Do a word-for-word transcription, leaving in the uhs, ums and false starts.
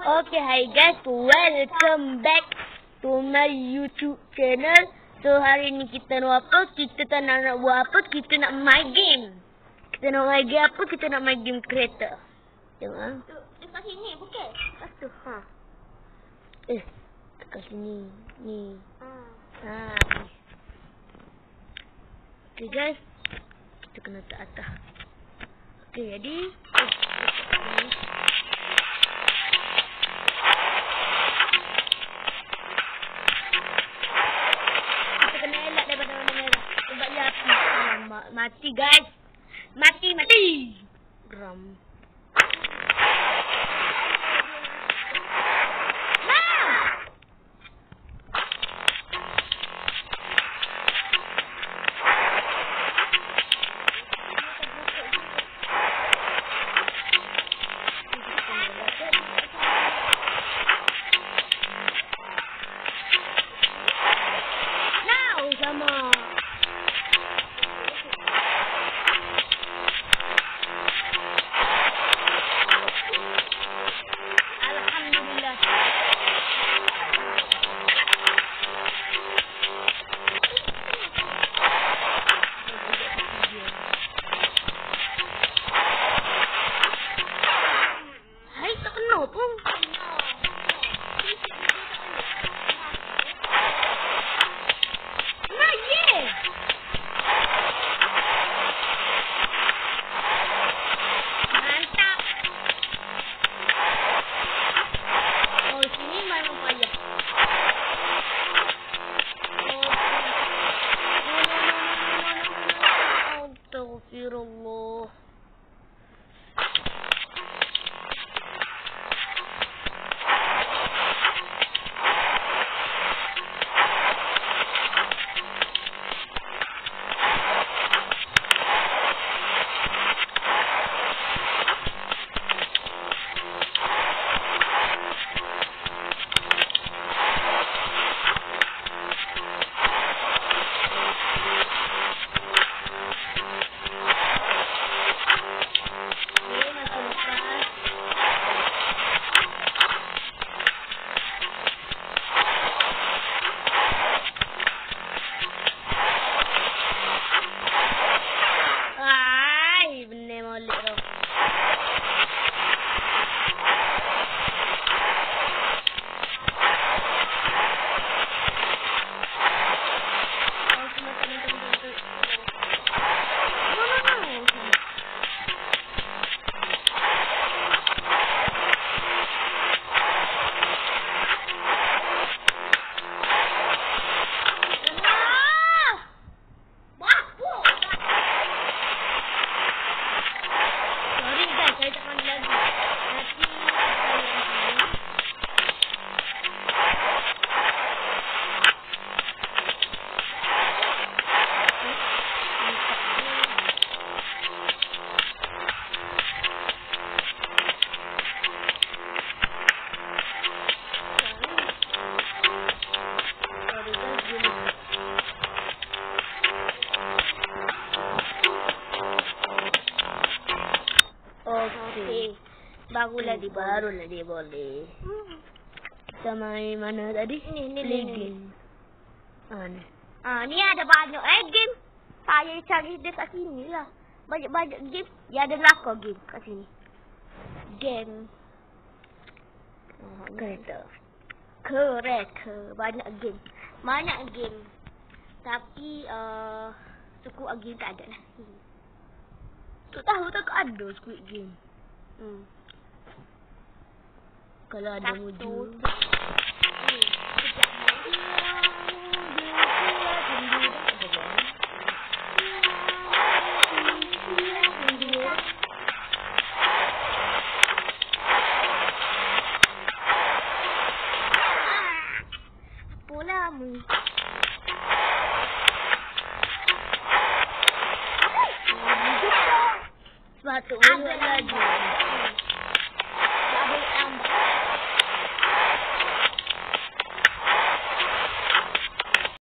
Okay, hi guys, welcome back to my YouTube channel. So hari ni kita nak apa? Kita tak nak, nak buat apa? Kita nak main game. Kita nak main game apa? Kita nak main game kereta. Tengok ah. Dekat sini bukan? Dekat tu. Ha. Eh, dekat sini. Ni. Ha. Ha. Okay guys, kita kena tak atas. Okay, jadi eh, mati guys. Mati, mati. Ram. Now, sama. Astagfirullah. Okey. Barulah dia barulah dia boleh. Hmm. Kita main mana tadi? Ni ni Play ni. game. Ah ni. Ah ni ada banyak eh game. Saya cari dekat sini lah. Banyak-banyak game. Ya ada neraka game kat sini. Game. Oh, kereta. Kereta. Banyak game. Banyak game. Tapi uh, suku game tak ada lah. Hmm. Tak tahu tak ada Squid Game. Hmm. Kalau ada Satu. wujud. Hmm. Sekejap lagi. Apalah mu. Sepatutnya lagi.